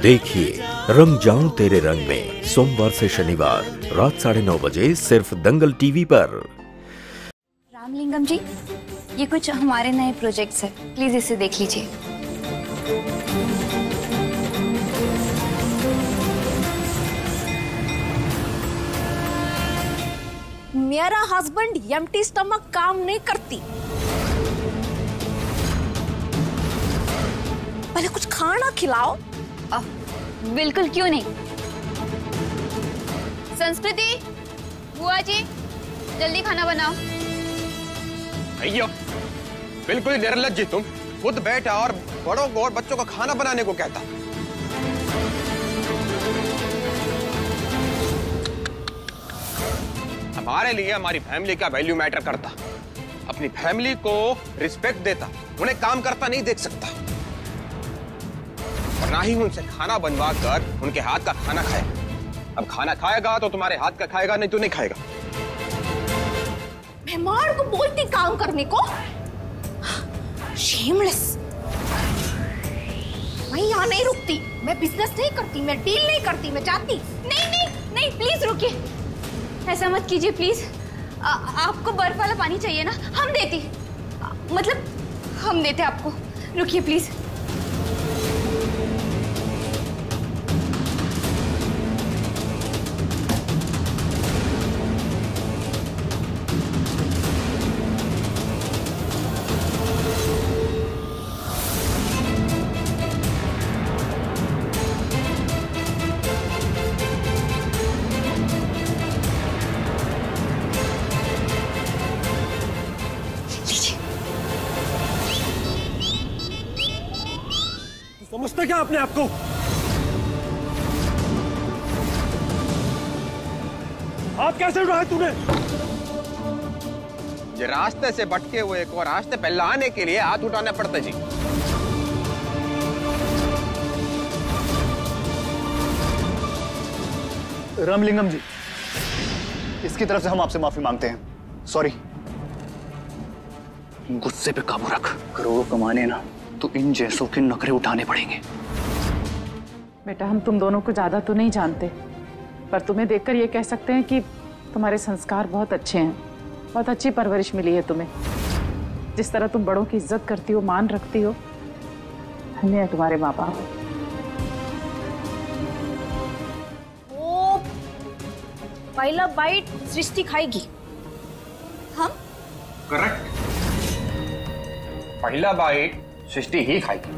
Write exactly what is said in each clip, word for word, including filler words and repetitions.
देखिए रंग जाऊं तेरे रंग में सोमवार से शनिवार रात साढ़े नौ बजे सिर्फ दंगल टीवी पर। रामलिंगम जी, ये कुछ हमारे नए प्रोजेक्ट्स है, प्लीज इसे देख लीजिए। मेरा हस्बैंड एम्प्टी स्टमक काम नहीं करती। पहले कुछ खाना खिलाओ। आ, बिल्कुल क्यों नहीं। संस्कृति, बुआ जी, जल्दी खाना बनाओ। अयो, बिल्कुल ही निर्लज्ज तुम। खुद बैठा और बड़ों को और बच्चों को खाना बनाने को कहता। हमारे लिए हमारी फैमिली का वैल्यू मैटर करता। अपनी फैमिली को रिस्पेक्ट देता, उन्हें काम करता नहीं देख सकता, और ना ही उनसे खाना बनवा कर उनके हाथ का खाना खाएगा। अब खाना खाएगा तो तुम्हारे हाथ का खाएगा, नहीं तो नहीं खाएगा। मेहमान को बोलती काम करने को। शेमलेस। मैं यहाँ नहीं रुकती, मैं बिजनेस नहीं करती, मैं डील नहीं करती, मैं जाती। नहीं नहीं नहीं, प्लीज रुकिए, ऐसा मत कीजिए प्लीज। आ, आपको बर्फ वाला पानी चाहिए ना, हम देती, आ, मतलब हम देते आपको। रुकिए प्लीज। समझता क्या अपने आप को? हाथ कैसे उठाया तूने? ये रास्ते से भटके हुए को रास्ते पे लाने के लिए हाथ उठाना पड़ता जी। रामलिंगम जी, इसकी तरफ से हम आपसे माफी मांगते हैं। सॉरी। गुस्से पे काबू रख। करोड़ों कमाने ना तो इन जैसों के नखरे उठाने पड़ेंगे। बेटा, हम तुम दोनों को ज्यादा तो नहीं जानते, पर तुम्हें देखकर ये कह सकते हैं कि तुम्हारे संस्कार बहुत अच्छे हैं, बहुत अच्छी परवरिश मिली है तुम्हें। जिस तरह तुम बड़ों की इज्जत करती हो, मान रखती हो, धन्य है तुम्हारे माँ बाप। ओ, पहला बाइट सृष्टि खाएगी। हम? करेक्ट। पहला बाइट सृष्टि ही खाएगी।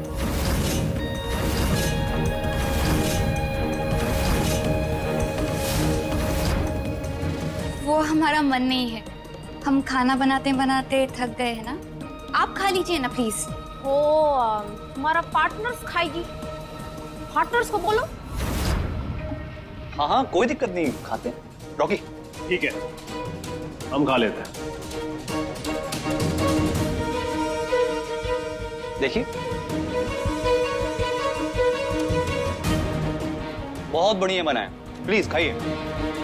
वो हमारा मन नहीं है, हम खाना बनाते बनाते थक गए हैं ना। आप खा लीजिए ना प्लीज। ओ, हमारा पार्टनर्स खाएगी। पार्टनर्स को बोलो। हाँ हाँ, कोई दिक्कत नहीं, खाते हैं। रॉकी, ठीक है, हम खा लेते हैं। देखिए, बहुत बढ़िया बना है, प्लीज खाइए।